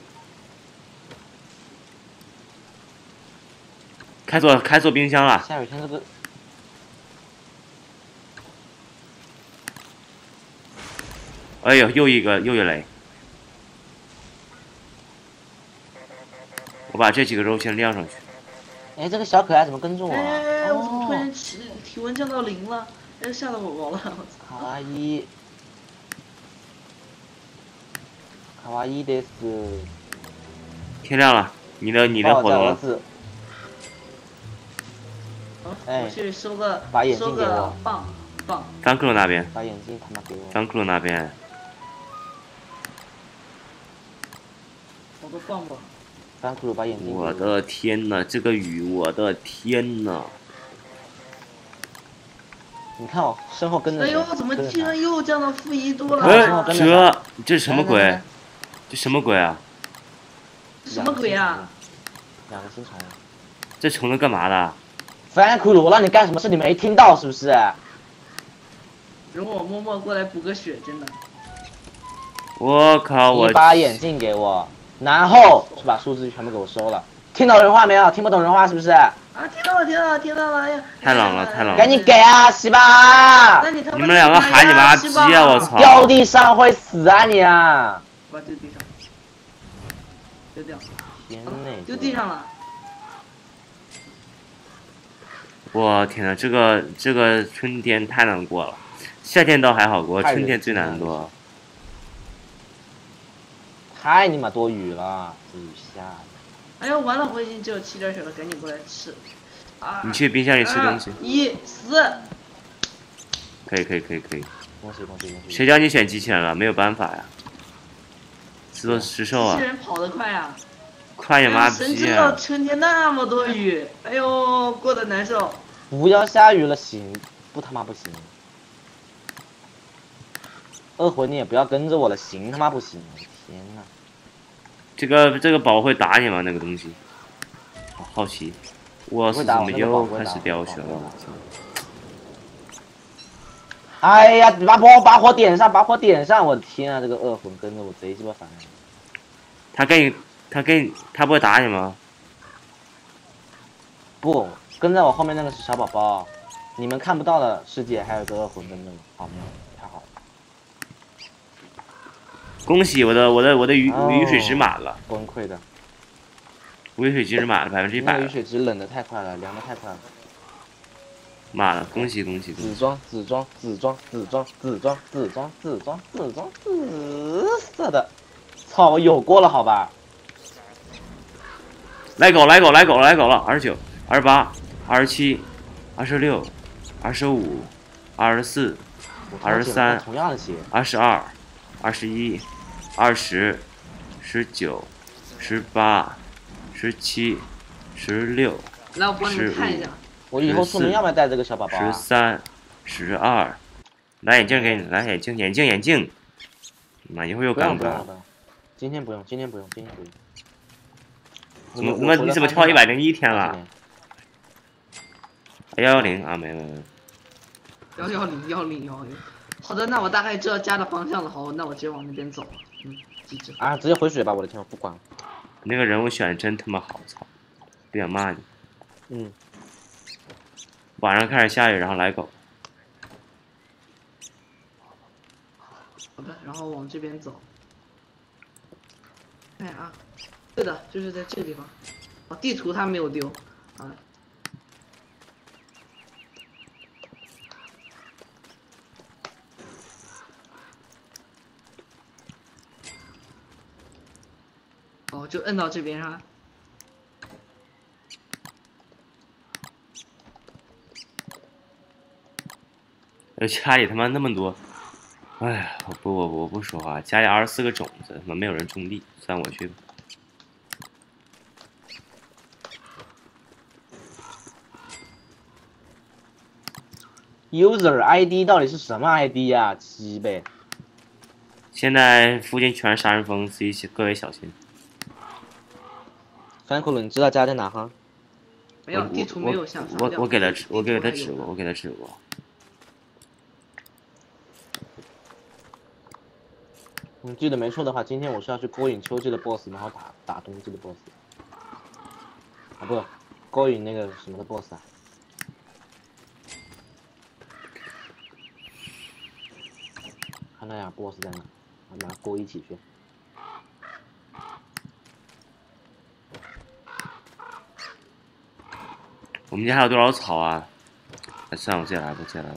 开错开错冰箱了。 下雨天这个。 哎呦，又一个又一雷。我把这几个肉先晾上去。 哎，这个小可爱怎么跟着我、啊？ 哎，我怎么突然体体温降到零了？哎，吓到我了！ 卡哇伊，卡哇伊的是。 天亮了，你的你的活动了。 哎，我去收个把眼镜给我。棒棒。 张克鲁那边。 把眼镜他妈给我。 张克鲁那边。 好个棒棒。 张克鲁把眼镜。 我的天呐，这个雨，我的天呐！ 你看我身后跟着。 哎呦，怎么气温又降到负一度了？ 呃，这这什么鬼？这什么鬼啊？ 什么鬼啊？ 两个星虫。 这虫子干嘛的？ 弗兰克鲁，我让你干什么事你没听到是不是？ 容我默默过来补个血，真的。 我靠！我你把眼镜给我，然后就把数字全部给我收了。听懂人话没有？听不懂人话是不是？ 啊，听到了，听到了，听到了！哎呀， 太冷了，太冷了！ 赶紧给啊，西巴！ 那你他妈你们两个喊你妈鸡啊！我操！ 掉地上会死啊你啊！ 把丢地上，丢掉。 天呐！ 丢地上了。 我天呐，这个这个春天太难过了，夏天倒还好过，春天最难过。 太你妈多雨了，这雨下的。 哎呦，完了，我已经只有七点血了，赶紧过来吃。啊！ 你去冰箱里吃东西。 一死。 可以可以可以可以。 恭喜恭喜恭喜！ 谁叫你选机器人了？没有办法呀。自作实受啊！ 机器人跑得快啊！ 快点妈谁逼啊！ 知道春天那么多雨，哎呦，过得难受。 不要下雨了，行不他妈不行。恶魂你也不要跟着我了，行他妈不行！天呐。 这个这个宝会打你吗？那个东西，好好奇。我是怎么又开始掉血了？ 哎呀，把火把火点上，把火点上！我的天啊，这个恶魂跟着我贼鸡巴烦。 他跟你，他跟你，他不会打你吗？ 不，跟在我后面那个是小宝宝，你们看不到的世界还有个恶魂跟着我，好没有？太好了！ 恭喜我的我的我的雨、 哦、 雨水值满了， 崩溃的。 雨水值满了百分之一百。 雨水值冷的太快了，凉的太快了。 满了，恭喜恭喜！ 紫装紫装紫装紫装紫装紫装紫装紫装紫色的，操，我有过了好吧？ 来狗来狗来狗来狗了，二十九、二十八、二十七、二十六、二十五、二十四、二十三、 同样的鞋， 二十二、二十一、二十、十九、十八、十七、十六、 来，我帮你们看一下。 我以后出门要不要带这个小宝宝、啊？ 十三、十二，来眼镜给你，来眼镜眼镜眼镜。妈，一会儿又尴尬。 今天不用，今天不用，今天不用。 怎么怎么你怎么跳一百零一天了？幺幺零啊，没没没。 幺幺零幺零幺零。好的，那我大概知道家的方向了。好，那我直接往那边走了。嗯，机智。 啊，直接回水吧！我的天，我不管了。 那个人物选的真他妈好，操！不想骂你。 嗯。 晚上开始下雨，然后来狗。 好的，然后往这边走。哎啊，对的，就是在这个地方。哦，地图它没有丢，啊。哦，就摁到这边上。 呃，家里他妈那么多，哎呀，我不我我不说话，家里二十四个种子，他妈没有人种地，算我去吧。 User I D 到底是什么 I D 呀、啊？鸡呗。 现在附近全是杀人蜂，自己各位小心。 frank鲁，你知道家在哪哈？ 没有，地图没有向上我我给他指，我给他指过，我给他指过。 你记得没错的话，今天我是要去勾引秋季的 boss， 然后打打冬季的 boss。啊不，勾引那个什么的 boss 啊。看那俩 boss 在哪，我们俩勾一起去。 我们家还有多少草啊？哎，算了，我自己来吧，自己来吧。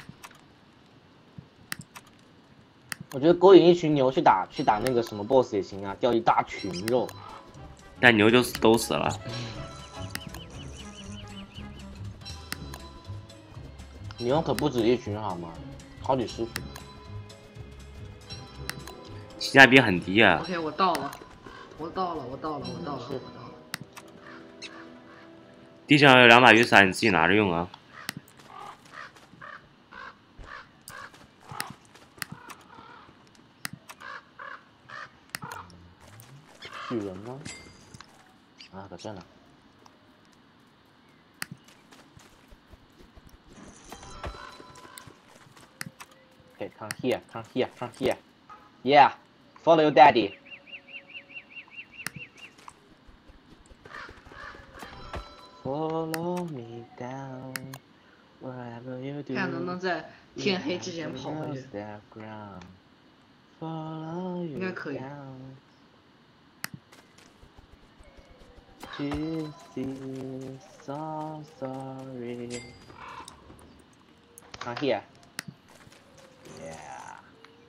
我觉得勾引一群牛去打去打那个什么 boss 也行啊，掉一大群肉。 但牛就都死了。 牛可不止一群好吗？好几十群。 性价比很低啊。 OK， 我到了，我到了，我到了，我到了，我到了。 地上有两把雨伞，你自己拿着用啊。 巨人呢？啊，搁这呢。Okay, come here, come here, come here. Yeah, follow your daddy. Follow me down, wherever you do. 看能不能在天黑之前跑回去。应该可以。 So sorry. Come here. Yeah.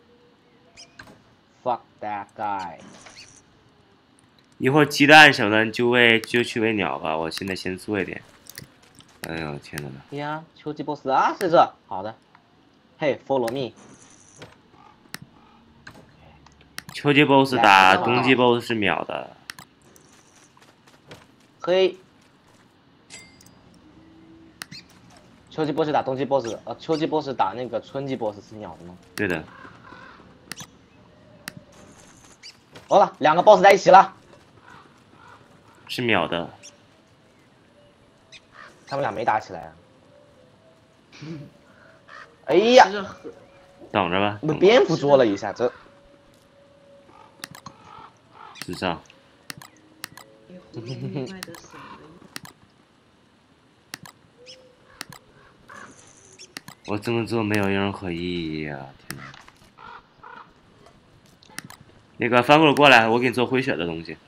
Fuck that guy. 一会儿鸡蛋什么的，你就喂就去喂鸟吧。我现在先做一点。哎呦天哪！ 呀，秋季 boss 啊，是这。好的。Hey, follow me. 秋季 boss 打冬季 boss 是秒的。 嘿。秋季 boss 打冬季 boss， 呃，秋季 boss 打那个春季 boss 是鸟的吗？ 对的。 好了，两个 boss 在一起了。 是秒的。 他们俩没打起来啊。哎呀！ 等着吧。 被蝙蝠捉了一下，这。 智障。我这么做没有任何意义啊！天哪！那个翻过过来，我给你做回血的东西。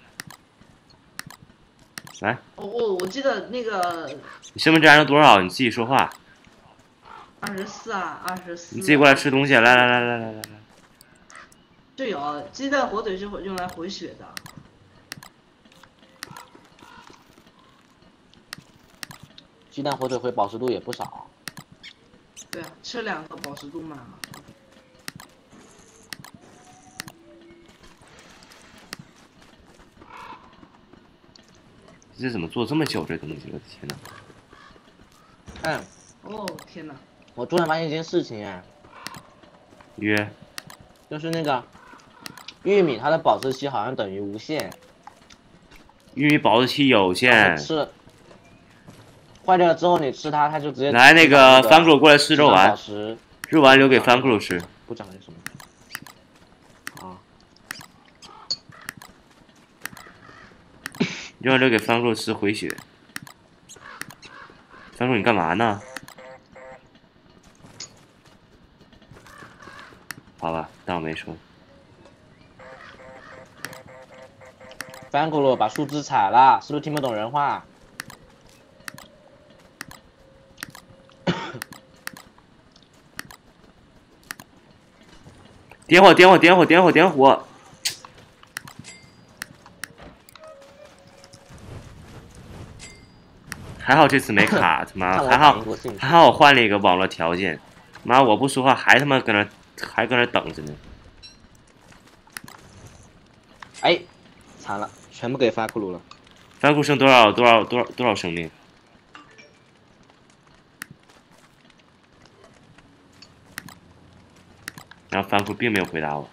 来。 我我我记得那个。 你身份证上多少？你自己说话。 二十四啊，二十四。 你自己过来吃东西，来来来来来来来。 就有鸡蛋火腿是用来回血的。 鸡蛋火腿回保湿度也不少。 对啊，吃两个保湿度满了。 这怎么做这么久？这东西，我的天哪！ 嗯。 哦天哪！ 我突然发现一件事情哎。 约。 就是那个玉米，它的保质期好像等于无限。 玉米保质期有限。 吃。坏掉了之后你吃它，它就直接。 来，那个翻库过来吃肉丸。 食肉丸留给翻库吃。 不讲究什么。啊。 肉丸留给翻库吃回血。翻库你干嘛呢？好吧，当我没说。 翻库鲁把树枝踩了，是不是听不懂人话？ 点火！点火！点火！点火！点火！还好这次没卡，他妈还好还好我换了一个网络条件，妈我不说话还他妈搁那还搁那等着呢。 哎，惨了，全部给发库鲁了。 翻库剩多少多少多少多少生命？然后翻库并没有回答我。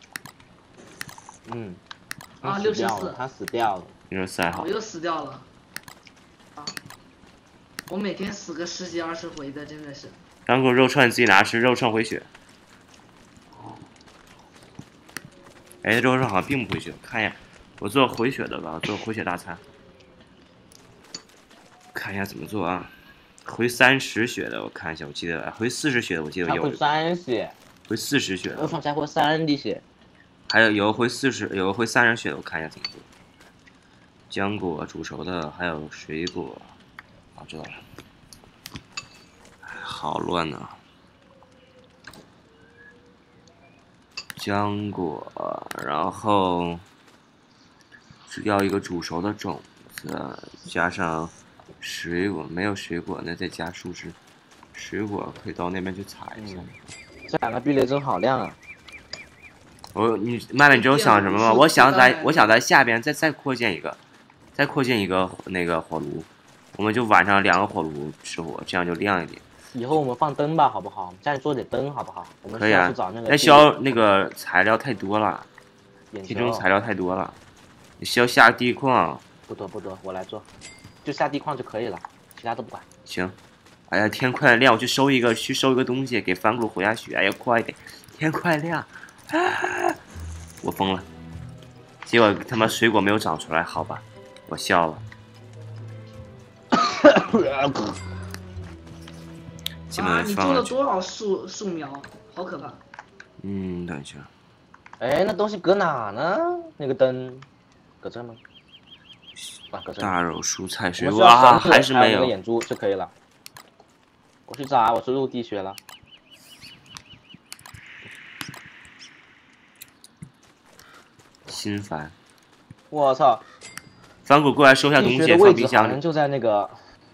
嗯。 啊，六十四。 他死掉了。 六十四还好。 我又死掉了。啊！我每天死个十几二十回的，真的是。 翻库肉串你自己拿吃，肉串回血。哎，肉串好像并不回血，看一眼，我做回血的吧，做回血大餐。看一下怎么做啊？回三十血的，我看一下，我记得回四十血的，我记得有。 回三血。 回四十血的。 肉串才回三滴血。 还有有个回四十，有个回三十血的，我看一下怎么做。浆果煮熟的，还有水果。好，知道了。好乱呐、啊！浆果，然后只要一个煮熟的种子，加上水果，没有水果那再加树枝。水果可以到那边去采一下。嗯、 这两个避雷针好亮啊！ 我你麦麦，你知道我想什么吗？我想在我想在下边再再扩建一个，再扩建一个那个火炉，我们就晚上两个火炉吃火，这样就亮一点。 以后我们放灯吧，好不好？家里做点灯，好不好？我们可以啊。那需要那个材料太多了，其中材料太多了，你需要下地矿。 不多不多，我来做，就下地矿就可以了，其他都不管。 行。哎呀，天快亮，我去收一个，去收一个东西，给翻库回下血，要快一点。天快亮。啊！我疯了，结果他妈水果没有长出来，好吧，我笑了。基本啊！你种了多少树树苗？好可怕。 嗯，等一下。 哎，那东西搁哪呢？那个灯，搁这吗？啊，搁这。 大肉、蔬菜、水果啊，还是没有。 眼珠就可以了。我去找啊！我是陆地学了。 心烦。 我操！ 翻库过来收下东西，放冰箱里。 就在那个。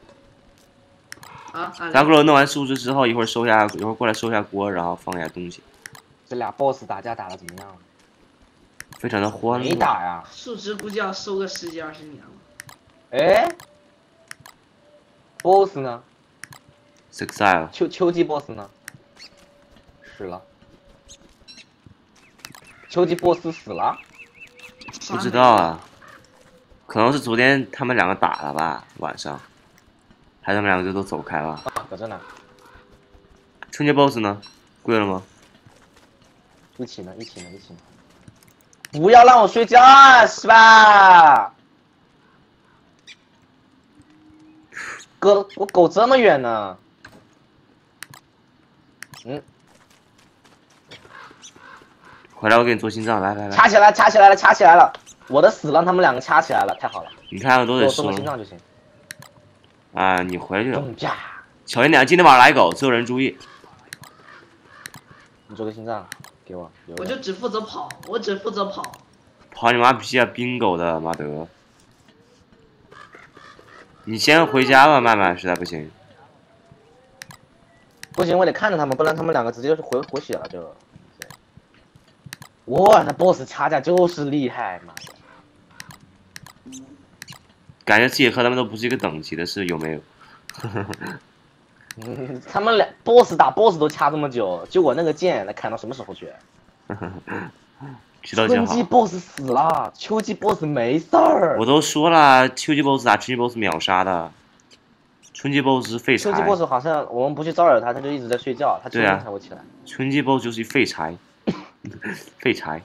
啊！ 翻库弄完树枝之后，一会儿收下，一会儿过来收下锅，然后放下东西。 这俩 boss 打架打的怎么样？ 非常的欢乐。 没打呀。 树枝估计要收个十几二十年了。 哎 ，boss 呢？ Exile 秋秋季 boss 呢？死了。秋季 boss 死了？ 不知道啊，可能是昨天他们两个打了吧，晚上，还是他们两个就都走开了。 啊，搁这呢。 春节 boss 呢？跪了吗？ 一起呢，一起呢，一起呢。不要让我睡觉啊，是吧？哥，我狗这么远呢。嗯。 回来我给你做心脏，来来来。 掐起来，掐起来了，掐起来了！我的死让他们两个掐起来了，太好了。 你看都得说。给我做个心脏就行。 啊，你回去了。 啪！ 小心点，今天晚上来狗，所有人注意。 你做个心脏给我。 我就只负责跑，我只负责跑。 跑你妈逼啊！冰狗的，妈的！你先回家吧，曼曼，实在不行。 不行，我得看着他们，不然他们两个直接就回回血了就。哇，那 boss 掐架就是厉害嘛！ 感觉自己和他们都不是一个等级的，是有没有？ 嗯，他们俩 boss 打 boss 都掐这么久，就我那个剑，那砍到什么时候去？ 知道就好。 春季 boss 死了，秋季 boss 没事儿。 我都说了，秋季 boss 打春季 boss 秒杀的，春季 boss 是废柴。 秋季 boss 好像我们不去招惹他，他就一直在睡觉，他秋季才会起来。 春季 boss 就是废柴，废柴，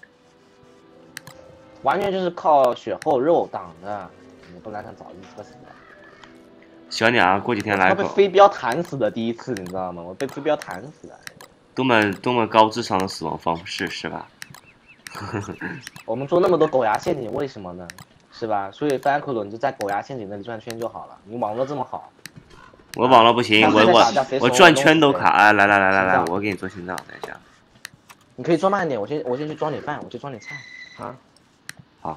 完全就是靠血厚肉挡的，不然他早就车死了。 小鸟过几天来他被飞镖弹死的第一次，你知道吗？我被飞镖弹死了。 多么多么高智商的死亡方式，是吧？ 我们做那么多狗牙陷阱，为什么呢？是吧？所以范克鲁你就在狗牙陷阱那里转圈就好了。你网络这么好， 我网络不行，我我我转圈都卡。哎，来来来来来，我给你做心脏，等一下。 你可以装慢一点，我先我先去装点饭，我去装点菜啊。 好。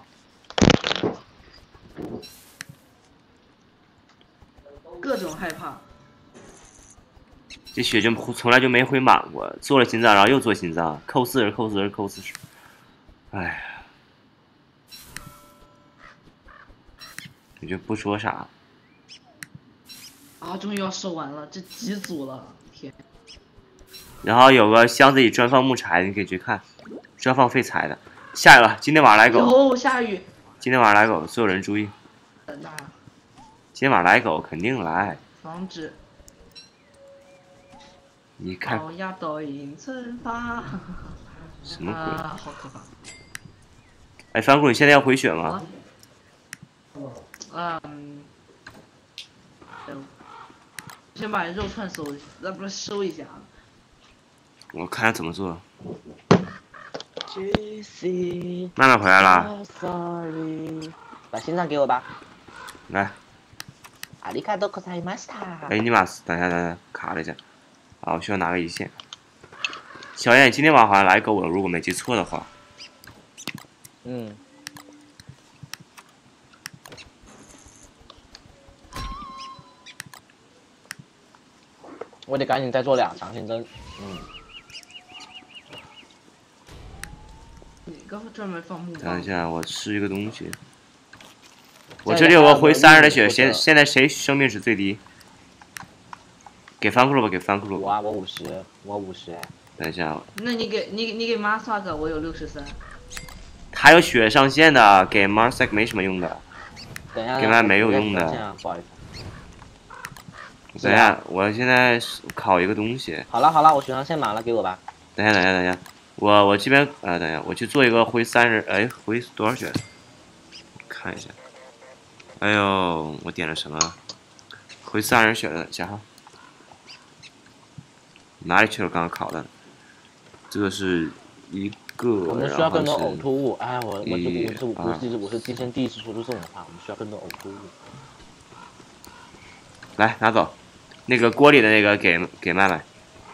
各种害怕。 这血就从来就没回满过，做了心脏，然后又做心脏，扣四十，扣四十，扣四十。哎呀，我就不说啥。 啊，终于要收完了，这几组了，天！ 然后有个箱子里专放木材，你可以去看，专放废材的。下一个，今天晚上来狗。 哦，下雨。 今天晚上来狗，所有人注意。 等等。 今天晚上来狗，肯定来。 防止。 你看。 高压抖音惩罚。 什么鬼？ 啊，好可怕！ 哎，反骨，你现在要回血吗？ 啊、嗯。先把肉串收，那不是收一下。 我看下怎么做。慢慢回来了。 把心脏给我吧。 来。 阿里卡多克塞马斯塔。 哎，尼玛斯，等一下，等一下，卡了一下。啊，我需要拿个一线。小燕，今天晚上好像来狗了，如果没记错的话。 嗯。我得赶紧再做俩强心针。嗯。 哪个专门放木棒？ 等一下，我吃一个东西。我这里有个回三十的血，现现在谁生命值最低？给翻库鲁吧，给翻库鲁。 我啊，我五十，我五十。 等一下。 那你给你你给马萨克，我有六十三。 他有血上限的，给 Marsac 没什么用的。 等一下。 给他没有用的。 不好意思。 等一下，我现在烤一个东西。 好了好了，我血上限满了，给我吧。 等一下等一下等一下，我我这边呃等一下，我去做一个回三十，哎回多少血？看一下。哎呦，我点了什么？回三十血的，等一下哈。哪里去了？刚刚烤的。这个是一个。 我们需要更多呕吐物。哎，我我这我是我是我是今生第一次说出这种话，我们需要更多呕吐物。 来拿走，那个锅里的那个给给麦麦。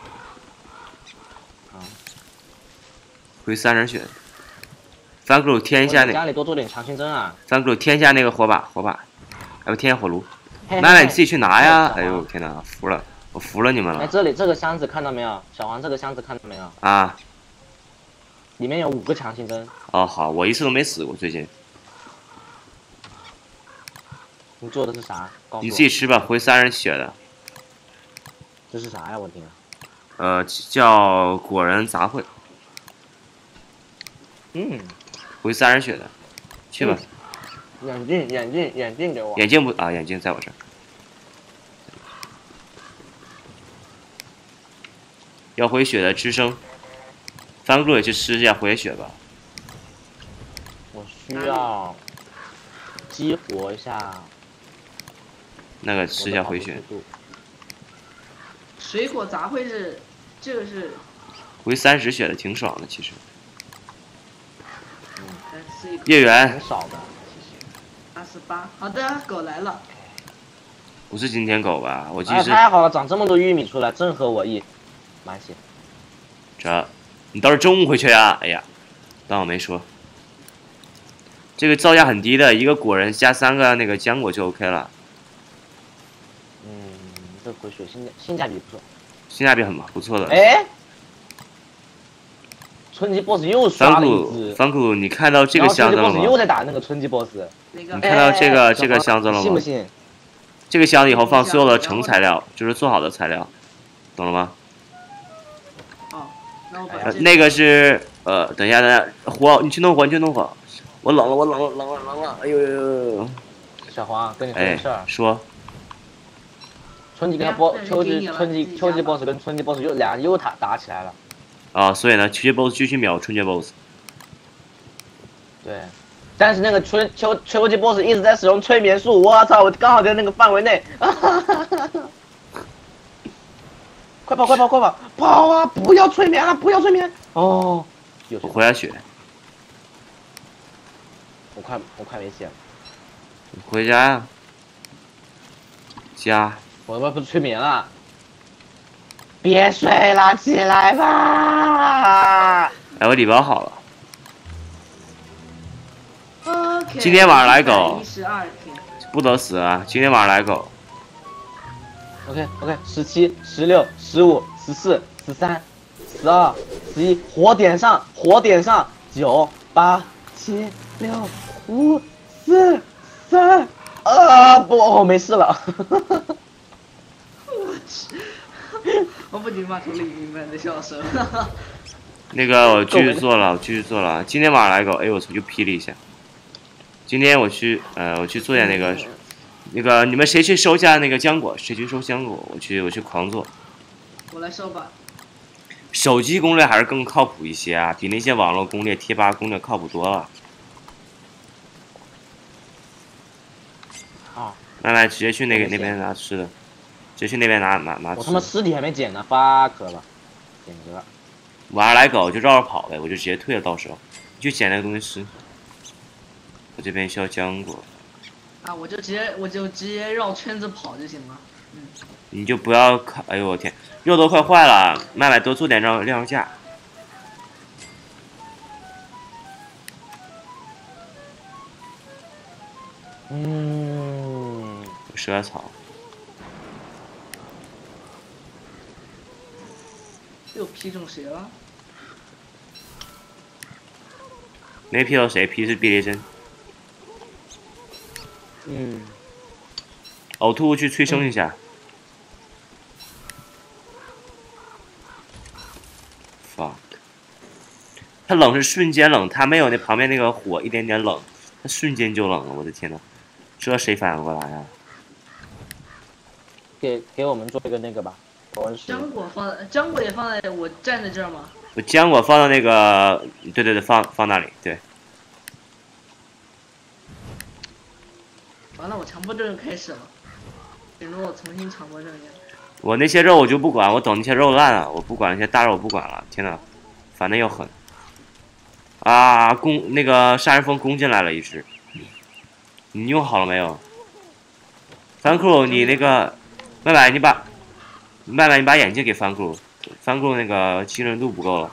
啊。 回三十血。翻库鲁添一下那。 家里多做点强心针啊。 翻库鲁添一下那个火把，火把，还有添一下火炉。麦麦你自己去拿呀！哎呦天哪，服了，我服了你们了。 哎，这里这个箱子看到没有？小黄这个箱子看到没有？ 啊。 里面有五个强心针。 哦好，我一次都没死过最近。 你做的是啥？告诉你我。 自己吃吧，回三人血的。 这是啥呀？我天！ 呃，叫果仁杂烩， 嗯， 回三人血的，去吧。 眼镜，眼镜，眼镜给我。 眼镜不啊？眼镜在我这儿。要回血的吃生，番姑也去吃一下回血吧。 我需要激活一下。 那个吃一下回血。 水果杂烩是，这个是。 回三十血的挺爽的，其实。 嗯， 叶缘。 挺少的，其实。 二十八，好的，狗来了。 不是今天狗吧？我记哎， 是。 太好了，长这么多玉米出来，正合我意。满血。 这，你倒是中午回去呀！哎呀，当我没说。这个造价很低的，一个果仁加三个那个浆果就 OK 了。 嗯，这回血性价性价比不错。 性价比很不错的。 哎，春季 boss 又刷了一只。 方库，你看到这个箱子了吗？ boss 又在打那个春季 boss。 那个。 你看到这个、 哎、 这个箱子了吗？ 信不信？ 这个箱子以后放所有的成材料，就是做好的材料，懂了吗？ 哦，那我把、 呃、那个是呃，等一下，等一下，火，你去弄火，你去弄火。我冷了，我冷了，冷了，冷了！哎呦呦呦！ 小黄，跟你说件事儿、 哎。说。 春季跟他 boss，秋季春季秋季 boss 跟春季 boss 又俩又打打起来了。 啊，所以呢，秋季 boss 继续秒春季 boss。 对。但是那个春秋秋季 boss 一直在使用催眠术，我操！我刚好在那个范围内，快跑快跑快跑跑啊！不要催眠了，不要催眠！哦， 我回下血， 我快我快没血了。 回家呀，家。 我他妈不是催眠了，别睡了，起来吧！ 哎，我礼包好了。 Okay, 今天晚上来狗， 一十二天不得死啊！今天晚上来狗。 OK OK， 十七、十六、十五、十四、十三、十二、十一，火点上，火点上，九、八、七、六、五、四、三，啊不，我没事了。 我去，我不禁发出了明白的笑声。 那个我继续做了，我继续做了。今天晚上来狗，哎我操，又劈了一下。今天我去，呃，我去做点那个，那个你们谁去收下那个浆果？谁去收浆果？我去，我去狂做。 我来收吧。 手机攻略还是更靠谱一些啊，比那些网络攻略、贴吧攻略靠谱多了。 啊！ 来来，直接去那个那边拿吃的，直接去那边拿拿拿吃的。 我他妈尸体还没捡呢，fuck了，简直了！ 晚上来狗就绕着跑呗，我就直接退了，到时候你去捡那个东西吃。我这边需要浆果。 啊，我就直接我就直接绕圈子跑就行了。嗯。 你就不要看，哎呦我天，肉都快坏了，麦麦多做点让晾架。 嗯。 蛇草。 又劈中谁了？ 没劈到谁，劈是避雷针。 嗯。 呕吐物去催生一下。fuck。它冷是瞬间冷，它没有那旁边那个火一点点冷，它瞬间就冷了，我的天呐，这谁反应过来呀？ 给给我们做一个那个吧。 浆果放在，浆果也放在我站在这儿吗？ 我浆果放到那个，对对对，放放那里，对。 完了，我强迫症又开始了，请容我重新强迫症一下。 我那些肉我就不管，我等那些肉烂了，我不管那些大肉我不管了。天呐，反正又狠。啊，攻那个杀人蜂攻进来了一只，你用好了没有？翻库，你那个，麦麦你把，麦麦你把眼镜给翻库，翻库那个精准度不够了。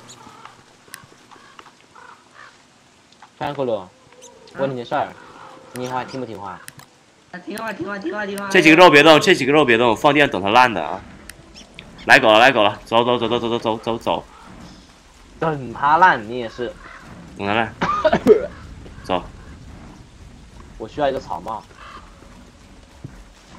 翻库鲁，问你件事儿，你话听不听话？ 啊，听话听话听话听话。 这几个肉别动，这几个肉别动，放电等它烂的啊！来狗了，来狗了，走走走走走走走走走。 等它烂，你也是。 等它烂。走。 我需要一个草帽。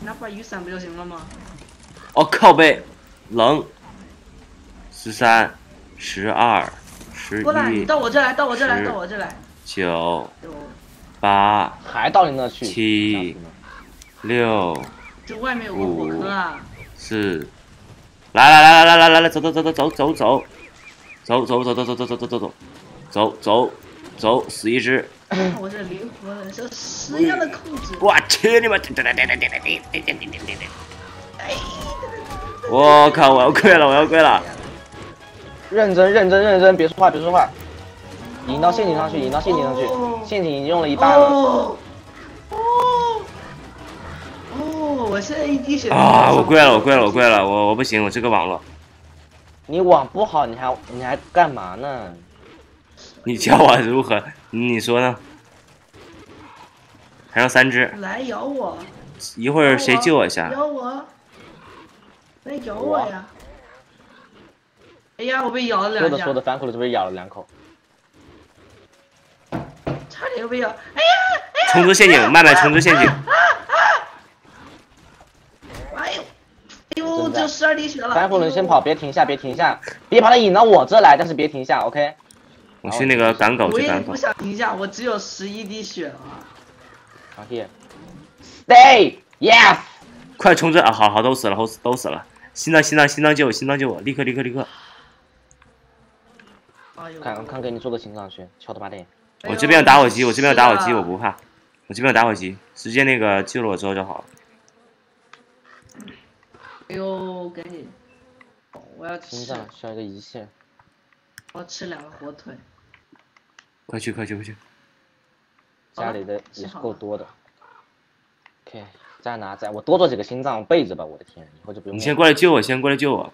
拿把雨伞不就行了吗？ 哦靠背，冷。十三，十二，十过来，你一， 到我这来，到我这来， 十到我这来。 九， 就八， 还到你那去？ 七，六， 这外面有个火坑啊！ 四，来来来来来来来来，走走走走走走走，走走走走走走走走走走，走走走，死一只。 我这灵魂是实验的控制。 我去你妈！我靠！我要跪了！我要跪了！ 认真认真认真，别说话别说话。引到陷阱上去，引到陷阱上去，陷阱已经用了一半了。 哦哦哦！我现在一滴血。 啊！我跪了！我跪了！我跪了！我我不行！我这个网了。 你网不好，你还你还干嘛呢？ 你教我如何？你说呢？还剩三只。 来咬我！ 一会儿谁救我一下？ 咬我！来咬我呀！哎呀，我被咬了两下。 说着说着，反口了就被咬了两口。 差点又被咬！哎呀！哎呀！ 重置陷阱，慢慢重置陷阱。 哎呦！哎呦，只有十二滴血了。 反口了，你先跑，别停下，别停下，别把它引到我这来，但是别停下 ，OK？ 我去那个赶狗去赶狗我也不。想停下，我只有十一滴血了。 好 here，stay yes。 快重置啊！好好都死了，都死都死了。心脏心脏心脏救我，心脏救我，立刻立刻立刻！ 哎呦！ 看看给你做个心脏去，敲他妈的！ 我这边有打火机，我这边有打火机，我不怕。我这边有打火机，直接那个救了我之后就好了。 哎呦，赶紧！我要吃。 心脏需要一个胰腺。 我要吃两个火腿。 快去快去快去！ 家里的也是够多的。OK， 再拿再我多做几个心脏备着吧，我的天，以后就不用。 你先过来救我，先过来救我。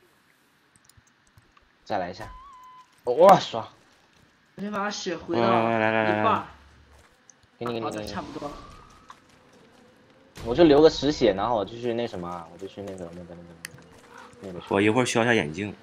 再来一下。哇，爽！ 我先把血回来到来来来来一半。 给你给你好的， 给你。 差不多。 我就留个十血，然后我就去那什么，我就去那个那个那个那个那个。 我一会儿需要一下眼镜。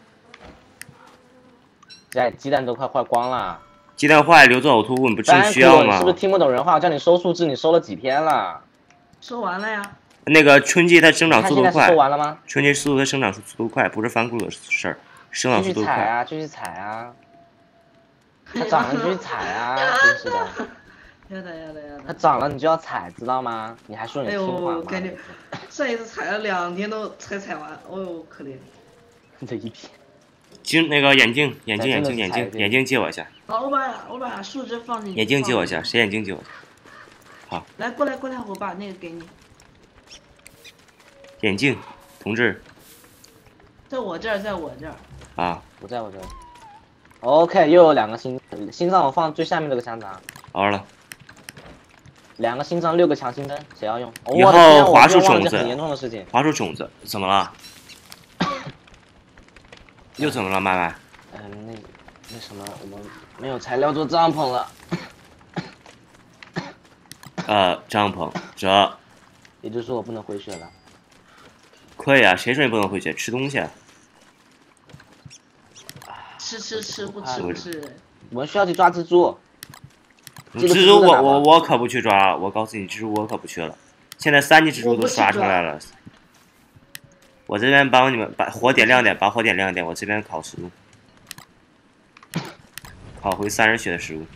鸡鸡蛋都快坏光了。 鸡蛋坏留着呕吐物，你不正需要吗？ 你是不是听不懂人话？我叫你收数字，你收了几天了？ 收完了呀。 那个春季它生长速度快。 收完了吗？ 春季速度它生长速度快，不是翻咕的事儿，生长速度快。 继续踩啊，继续踩啊！它长了你继续踩啊，真是的。 要的要的要的。 它长了你就要踩，知道吗？你还说你听话吗？ 哎呦，感觉上一次踩了两天都才踩完，哦呦可怜。 这一天。 镜那个眼镜眼镜眼镜眼镜眼镜借我一下。 好，我把我把树枝放进去。 眼镜借我一下，谁眼镜借我？好。 来过来过来，我把那个给你。 眼镜，同志。 在我这儿，在我这儿。 啊，不在我这儿。OK， 又有两个心心脏，我放最下面这个箱子啊。 好了。 两个心脏，六个强心针，谁要用？ 以后华树种子。 很严重的事情。 华树种子怎么了？又怎么了，麦麦？ 嗯、呃，那那什么，我们没有材料做帐篷了。 呃，帐篷这。 也就是说我不能回血了。 可以啊，谁说你不能回血？吃东西。 吃吃吃，不吃不吃。 我们需要去抓蜘蛛。 蜘蛛我我我可不去抓，我告诉你，蜘蛛我可不去了。现在三级蜘蛛都刷出来了。我这边帮你们把火点亮点，把火点亮点。我这边烤食物，烤回三十血的食物。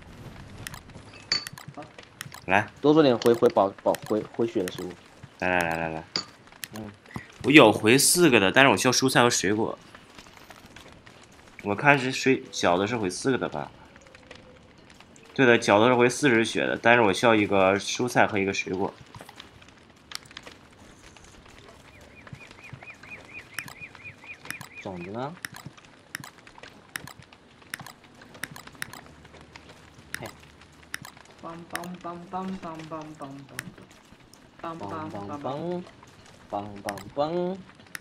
来， 多做点回回保保回回血的食物。 来来来来来， 嗯， 我有回四个的，但是我需要蔬菜和水果。我看是水小的是回四个的吧？对的，小的是回四十血的，但是我需要一个蔬菜和一个水果。 种子呢？嘿， 梆梆梆梆梆梆梆梆梆梆梆梆梆梆梆。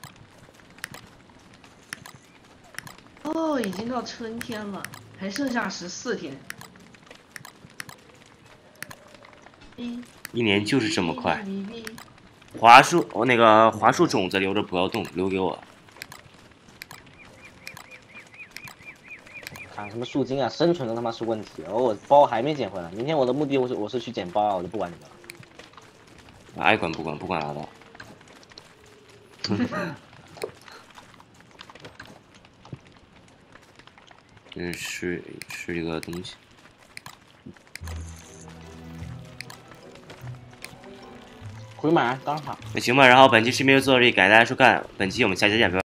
哦，已经到春天了，还剩下十四天。一一年就是这么快。华树，我那个华树种子留着不要动，留给我。 砍什么树精啊！生存的他妈是问题。哦，我包还没捡回来。明天我的目的我是我是去捡包啊，我就不管你们了。 爱管不管，不管拉倒。这是是一个东西。 回满刚好。 那行吧，然后本期视频就做到这里，感谢大家收看，本期我们下期见，拜拜。